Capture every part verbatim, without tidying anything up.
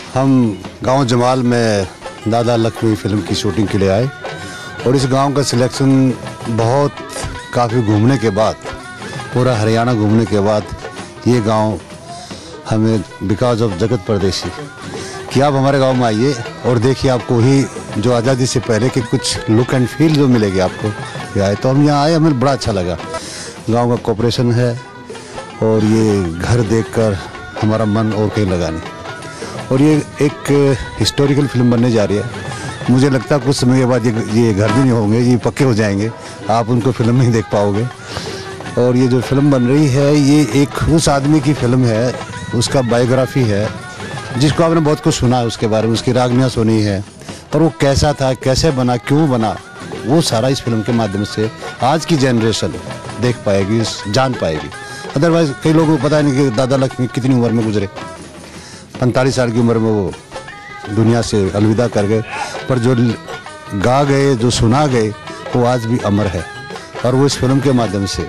हम गांव जमाल में दादा लक्ष्मी फिल्म की शूटिंग के लिए आए और इस गांव का सिलेक्शन बहुत काफ़ी घूमने के बाद, पूरा हरियाणा घूमने के बाद ये गांव हमें बिकॉज ऑफ जगत परदेसी कि आप हमारे गांव में आइए और देखिए आपको ही जो आज़ादी से पहले के कुछ लुक एंड फील जो मिलेगी आपको ये आए। तो हम यहाँ आए, हमें बड़ा अच्छा लगा। गांव का कोऑपरेशन है और ये घर देखकर हमारा मन और कहीं लगा नहीं। और ये एक हिस्टोरिकल फिल्म बनने जा रही है। मुझे लगता है कुछ समय के बाद ये ये घर भी नहीं होंगे, ये पक्के हो जाएंगे, आप उनको फिल्म नहीं देख पाओगे। और ये जो फिल्म बन रही है ये एक उस आदमी की फिल्म है, उसका बायोग्राफी है जिसको आपने बहुत कुछ सुना है उसके बारे में, उसकी रागनियाँ सुनी है और वो कैसा था, कैसे बना, क्यों बना, वो सारा इस फिल्म के माध्यम से आज की जनरेशन देख पाएगी, जान पाएगी। अदरवाइज कई लोगों को पता नहीं कि दादा लक्ष्मी कितनी उम्र में गुजरे, पैंतालीस साल की उम्र में वो दुनिया से अलविदा कर गए, पर जो गा गए, जो सुना गए, वो आज भी अमर है और वो इस फिल्म के माध्यम से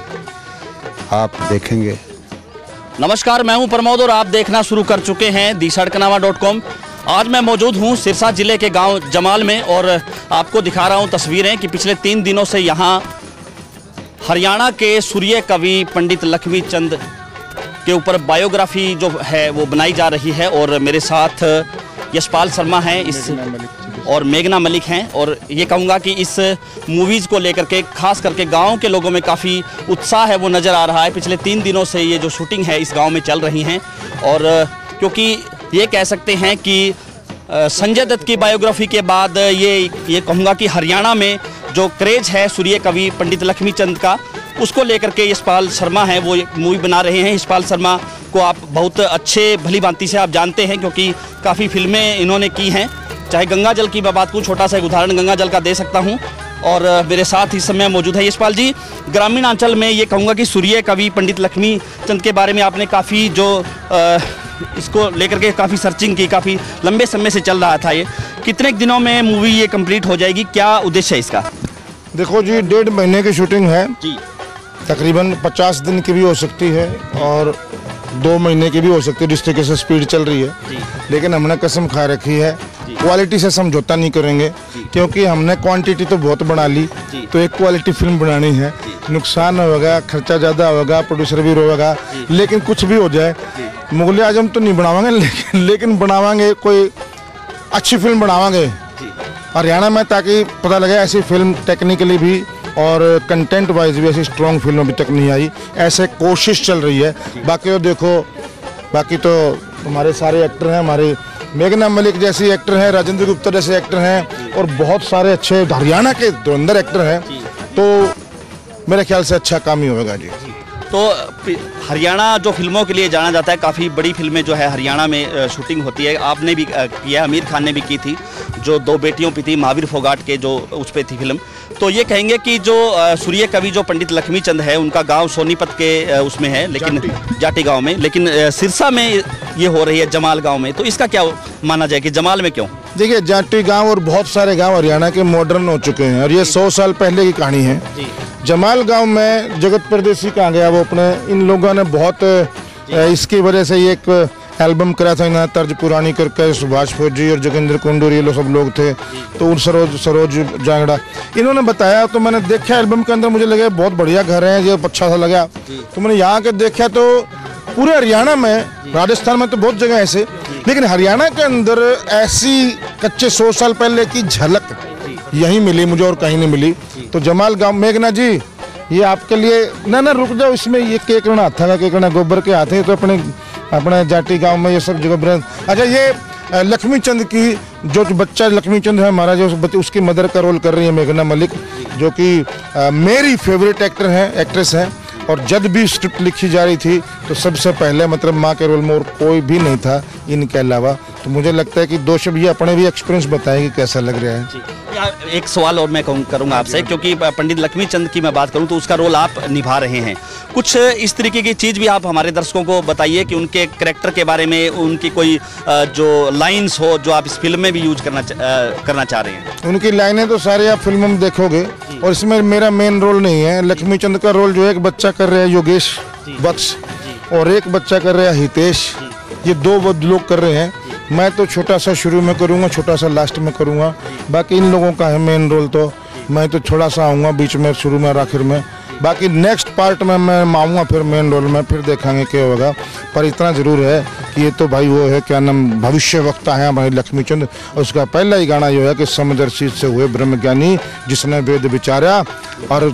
आप देखेंगे। नमस्कार, मैं हूं प्रमोद और आप देखना शुरू कर चुके हैं दी सड़कनामा डॉट कॉम। आज मैं मौजूद हूं सिरसा जिले के गांव जमाल में और आपको दिखा रहा हूं तस्वीरें कि पिछले तीन दिनों से यहां हरियाणा के सूर्य कवि पंडित लक्ष्मी चंद के ऊपर बायोग्राफी जो है वो बनाई जा रही है। और मेरे साथ यशपाल शर्मा हैं इस और मेघना मलिक हैं और ये कहूँगा कि इस मूवीज़ को लेकर के खास करके गांव के लोगों में काफ़ी उत्साह है वो नज़र आ रहा है। पिछले तीन दिनों से ये जो शूटिंग है इस गांव में चल रही हैं और क्योंकि ये कह सकते हैं कि संजय दत्त की बायोग्राफी के बाद ये ये कहूँगा कि हरियाणा में जो क्रेज है सूर्य कवि पंडित लक्ष्मी चंद का, उसको लेकर के यशपाल शर्मा हैं वो एक मूवी बना रहे हैं। यशपाल शर्मा को आप बहुत अच्छे भली भांति से आप जानते हैं क्योंकि काफ़ी फिल्में इन्होंने की हैं। चाहे गंगा जल की मैं बात करूँ, छोटा सा एक उदाहरण गंगा जल का दे सकता हूँ। और मेरे साथ इस समय मौजूद है यशपाल जी। ग्रामीण अंचल में ये कहूँगा कि सूर्य कवि पंडित लक्ष्मी चंद के बारे में आपने काफ़ी जो आ, इसको लेकर के काफ़ी सर्चिंग की, काफ़ी लंबे समय से चल रहा था। ये कितने दिनों में मूवी ये कंप्लीट हो जाएगी, क्या उद्देश्य है इसका? देखो जी, डेढ़ महीने की शूटिंग है जी। तकरीबन पचास दिन की भी हो सकती है और दो महीने की भी हो सकती है, जिस तरीके से स्पीड चल रही है जी। लेकिन हमने कसम खा रखी है क्वालिटी से समझौता नहीं करेंगे क्योंकि हमने क्वांटिटी तो बहुत बना ली, तो एक क्वालिटी फिल्म बनानी है। नुकसान होगा, खर्चा ज़्यादा होगा, प्रोड्यूसर भी रोएगा, लेकिन कुछ भी हो जाए मुगल आजम तो नहीं बनावांगे, लेकिन लेकिन बनावांगे कोई अच्छी फिल्म बनावांगे हरियाणा में, ताकि पता लगे ऐसी फिल्म टेक्निकली भी और कंटेंट वाइज भी ऐसी स्ट्रॉन्ग फिल्म अभी तक नहीं आई। ऐसे कोशिश चल रही है। बाकी तो देखो, बाकी तो हमारे सारे एक्टर हैं, हमारे मेघना मलिक जैसी एक्टर हैं, राजेंद्र गुप्ता जैसे एक्टर हैं और बहुत सारे अच्छे हरियाणा के धुरंधर एक्टर हैं, तो मेरे ख्याल से अच्छा काम ही होगा जी। तो हरियाणा जो फिल्मों के लिए जाना जाता है, काफ़ी बड़ी फिल्में जो है हरियाणा में शूटिंग होती है। आपने भी किया, आमिर खान ने भी की थी, जो दो बेटियों पे थी, महावीर फोगाट के जो उस पर थी फिल्म। तो ये कहेंगे कि जो सूर्य कवि जो पंडित लक्ष्मी चंद है उनका गांव सोनीपत के उसमें है, लेकिन जाटी, जाटी गांव में, लेकिन सिरसा में ये हो रही है जमाल गांव में। तो इसका क्या माना जाए कि जमाल में क्यों? देखिए, जाटी गांव और बहुत सारे गांव हरियाणा के मॉडर्न हो चुके हैं और ये सौ साल पहले की कहानी है। जमाल गांव में जगत परदेसी कहाँ गया, वो अपने इन लोगों ने बहुत इसकी वजह से ये एक एल्बम करा था इन्हें, तर्ज पुरानी करके सुभाष फौजी और जोगिंदर कुंडूर ये लोग सब लोग थे, तो उन सरोज सरोज जांगड़ा इन्होंने बताया। तो मैंने देखा एल्बम के अंदर, मुझे लगे बहुत बढ़िया घर है, ये अच्छा सा लगा। तो मैंने यहाँ के देखा तो पूरे हरियाणा में, राजस्थान में तो बहुत जगह ऐसे, लेकिन हरियाणा के अंदर ऐसी कच्चे सौ साल पहले की झलक यहीं मिली मुझे और कहीं नहीं मिली। तो जमाल गाँव, मेघना जी ये आपके लिए, ना ना रुक जाओ, इसमें ये केकड़ा हाथा का केकड़ा गोबर के हाथ है, तो अपने अपने जाटी गांव में ये सब जगह। अच्छा, ये लक्ष्मी चंद की जो बच्चा लक्ष्मी चंद है हमारा, जो उसकी मदर का रोल कर रही है मेघना मलिक, जो कि मेरी फेवरेट एक्टर हैं, एक्ट्रेस हैं। और जब भी स्क्रिप्ट लिखी जा रही थी तो सबसे पहले मतलब माँ के रोल में और कोई भी नहीं था इनके अलावा। तो मुझे लगता है कि दो शब्द ये अपने भी एक्सपीरियंस बताएंगे कैसा लग रहा है। एक सवाल और मैं करूंगा आपसे, क्योंकि पंडित लक्ष्मी चंद की मैं बात करूं तो उसका रोल आप निभा रहे हैं। कुछ इस तरीके की चीज़ भी आप हमारे दर्शकों को बताइए कि उनके कैरेक्टर के बारे में, उनकी कोई जो लाइन्स हो जो आप इस फिल्म में भी यूज करना करना चाह रहे हैं। उनकी लाइनें तो सारे आप फिल्म में देखोगे और इसमें मेरा मेन रोल नहीं है। लक्ष्मी चंद का रोल जो एक बच्चा कर रहे हैं योगेश बख्श और एक बच्चा कर रहे हैं हितेश, ये दो लोग कर रहे हैं। मैं तो छोटा सा शुरू में करूँगा, छोटा सा लास्ट में करूँगा। बाकी इन लोगों का है मेन रोल, तो मैं तो थोड़ा सा आऊँगा बीच में, शुरू में और आखिर में। बाकी नेक्स्ट पार्ट में मैं आऊँगा फिर मेन रोल में, फिर देखेंगे क्या होगा। पर इतना ज़रूर है कि ये तो भाई वो है क्या नाम, भविष्य वक्ता है हमारे लक्ष्मीचंद। और उसका पहला ही गाना जो है कि समदर्शी से हुए ब्रह्मज्ञानी, जिसने वेद विचारा। और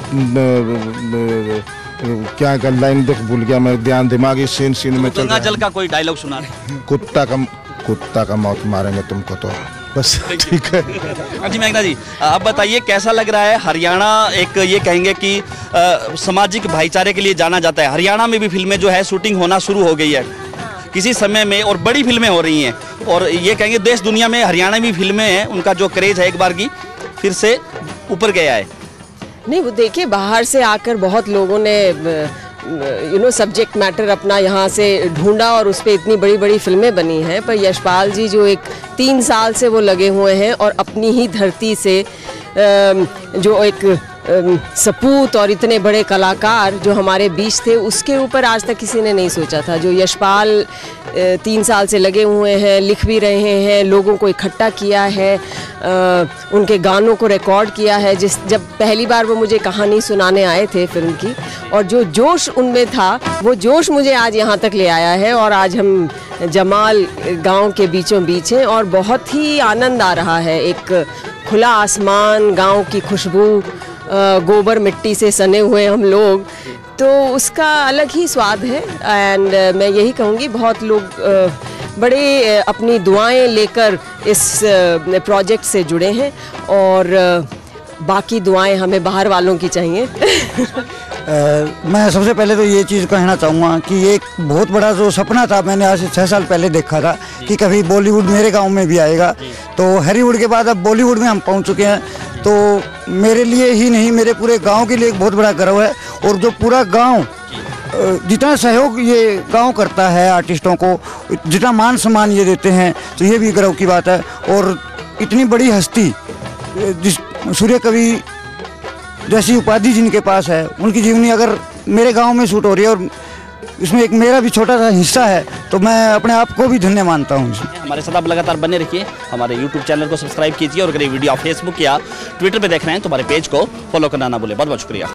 क्या का लाइन देख भूल गया मैं, ध्यान दिमागी सीन सीन में चल गंगा जल का कोई डायलॉग सुना रहे? कुत्ता का कुत्ता का मौत मारेंगे तुमको, तो बस ठीक है। हाँ जी मेघना जी, आप बताइए कैसा लग रहा है? हरियाणा एक ये कहेंगे कि आ, सामाजिक भाईचारे के लिए जाना जाता है। हरियाणा में भी फिल्में जो है शूटिंग होना शुरू हो गई है किसी समय में, और बड़ी फिल्में हो रही हैं। और ये कहेंगे देश दुनिया में हरियाणा में फिल्में हैं, उनका जो क्रेज है एक बार की फिर से ऊपर गया है। नहीं, वो देखिए बाहर से आकर बहुत लोगों ने यू नो सब्जेक्ट मैटर अपना यहाँ से ढूंढा और उस पर इतनी बड़ी बड़ी फिल्में बनी हैं। पर यशपाल जी जो एक तीन साल से वो लगे हुए हैं और अपनी ही धरती से जो एक सपूत और इतने बड़े कलाकार जो हमारे बीच थे, उसके ऊपर आज तक किसी ने नहीं सोचा था। जो यशपाल तीन साल से लगे हुए हैं, लिख भी रहे हैं, लोगों को इकट्ठा किया है, उनके गानों को रिकॉर्ड किया है। जिस जब पहली बार वो मुझे कहानी सुनाने आए थे फिल्म की, और जो जोश उनमें था वो जोश मुझे आज यहाँ तक ले आया है। और आज हम जमाल गांव के बीचों बीच हैं और बहुत ही आनंद आ रहा है। एक खुला आसमान, गांव की खुशबू, गोबर मिट्टी से सने हुए हम लोग, तो उसका अलग ही स्वाद है। एंड मैं यही कहूँगी बहुत लोग बड़े अपनी दुआएं लेकर इस प्रोजेक्ट से जुड़े हैं, और बाकी दुआएं हमें बाहर वालों की चाहिए। Uh, मैं सबसे पहले तो ये चीज़ कहना चाहूँगा कि एक बहुत बड़ा जो सपना था, मैंने आज से छः साल पहले देखा था कि कभी बॉलीवुड मेरे गांव में भी आएगा। तो हॉलीवुड के बाद अब बॉलीवुड में हम पहुंच चुके हैं, तो मेरे लिए ही नहीं मेरे पूरे गांव के लिए एक बहुत बड़ा गर्व है। और जो पूरा गांव जितना सहयोग ये गांव करता है आर्टिस्टों को, जितना मान सम्मान ये देते हैं, तो ये भी गर्व की बात है। और इतनी बड़ी हस्ती जिस सूर्य कवि जैसी उपाधि जिनके पास है, उनकी जीवनी अगर मेरे गांव में शूट हो रही है और इसमें एक मेरा भी छोटा सा हिस्सा है, तो मैं अपने आप को भी धन्य मानता हूँ। हमारे साथ आप लगातार बने रखिए, हमारे यूट्यूब चैनल को सब्सक्राइब कीजिए, और अगर ये वीडियो आप फेसबुक या ट्विटर पे देख रहे हैं तो हमारे पेज को फॉलो करना ना भूलें। बहुत बहुत शुक्रिया।